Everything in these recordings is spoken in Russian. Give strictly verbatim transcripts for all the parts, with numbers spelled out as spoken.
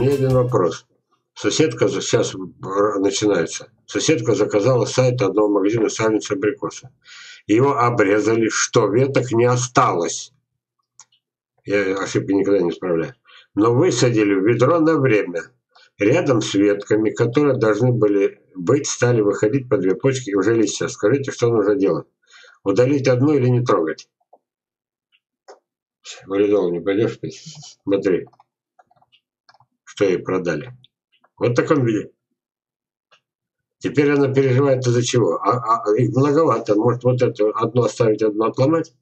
меня один вопрос. Соседка сейчас начинается. Соседка заказала с сайта одного магазина саженцы абрикоса. Его обрезали, что веток не осталось. Я ошибки никогда не исправляю. Но высадили в ведро на время. Рядом с ветками, которые должны были быть, стали выходить по две почки и уже листья. Скажите, что нужно делать? Удалить одну или не трогать? Валидол не пойдешь пить? Смотри, что ей продали. Вот в таком виде. Теперь она переживает из-за чего? А, а их многовато. Может, вот это одно оставить, одно отломать?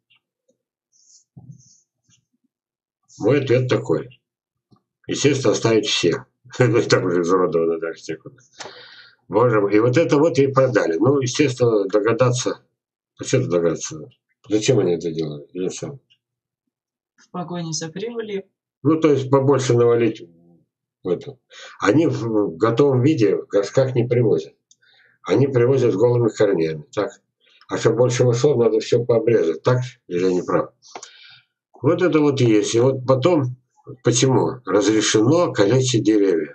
Мой ответ такой. Естественно, оставить все. Ну, так уже изуродовано дальше. Боже мой. И вот это вот ей продали. Ну, естественно, догадаться. А что догадаться? Зачем они это делают? Я сам. В погоне за прибылью. Ну, то есть побольше навалить в эту. Они в готовом виде в горшках не привозят. Они привозят с голыми корнями. Так. А чтобы больше вышло, надо все пообрезать. Так? Или я не прав? Вот это вот и есть. И вот потом, почему? Разрешено калечить деревья.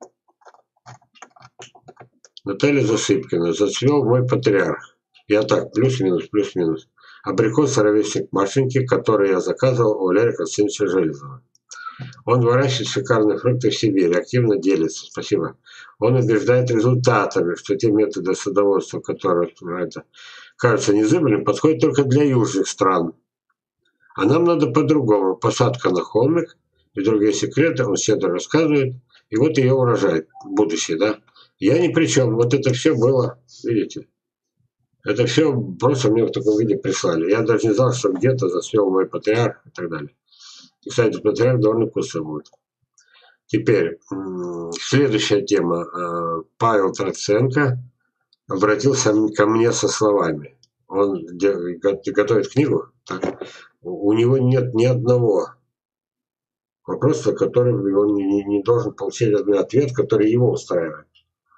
Наталья Засыпкина. Зацвел мой патриарх. Я так, плюс-минус, плюс-минус. Абрикос ровесник Машеньки, который я заказывал у Валерия Константиновича Железова. Он выращивает шикарные фрукты в Сибири, активно делится. Спасибо. Он убеждает результатами, что те методы садоводства, которые это, кажутся незыблемыми, подходят только для южных стран. А нам надо по-другому. Посадка на холмик и другие секреты, он щедро рассказывает. И вот ее урожай, будущее, да. Я ни при чем. Вот это все было, видите. Это все просто мне в таком виде прислали. Я даже не знал, что где-то засвел мой патриарх и так далее. И, кстати, патриарх довольно вкусный будет. Теперь, следующая тема. Павел Троценко обратился ко мне со словами. Он готовит книгу. Так? У него нет ни одного вопроса, который он не, не должен получить ответ, который его устраивает.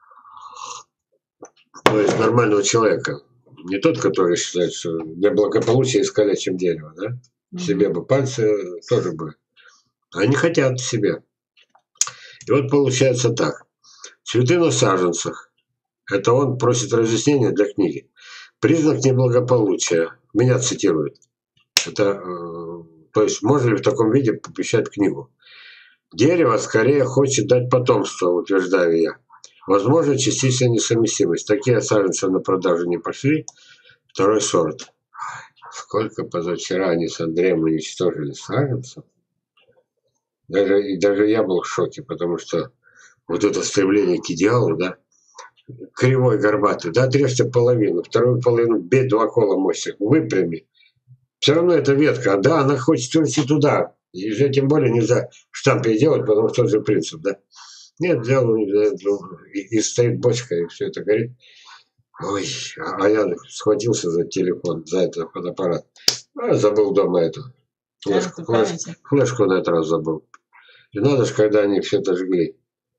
То есть нормального человека. Не тот, который считает, что для благополучия искалечим дерево, да? Mm-hmm. Себе бы пальцы тоже бы. Они хотят себе. И вот получается так. Цветы на саженцах. Это он просит разъяснения для книги. Признак неблагополучия. Меня цитируют. Это, э, то есть, можно ли в таком виде помещать книгу? Дерево скорее хочет дать потомство, утверждаю я. Возможно, частичная несовместимость. Такие саженцы на продажу не пошли. Второй сорт. Сколько позавчера они с Андреем уничтожили саженцев. Даже, и даже я был в шоке, потому что вот это стремление к идеалу, да, кривой, горбатый, да, отрежьте половину, вторую половину бей два кола мощных, выпрями. Все равно это ветка, да, она хочет уйти туда. И же тем более нельзя в штампе делать, потому что тот же принцип, да. Нет, взял, и, и стоит бочка, и все это горит. Ой, а я схватился за телефон, за этот фотоаппарат. А, забыл дома эту. Флешку, флешку, флешку на этот раз забыл. И надо же, когда они все это жгли.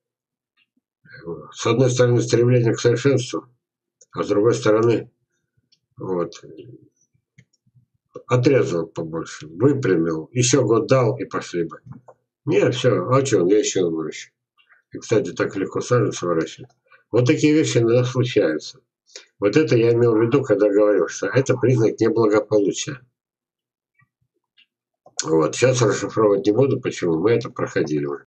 С одной стороны, стремление к совершенству, а с другой стороны, вот, отрезал побольше, выпрямил, еще год дал и пошли бы. Нет, все, а что, я еще выращу. И, кстати, так легко саженцы выращивать. Вот такие вещи иногда случаются. Вот это я имел в виду, когда говорил, что это признак неблагополучия. Вот, сейчас расшифровывать не буду, почему, мы это проходили уже.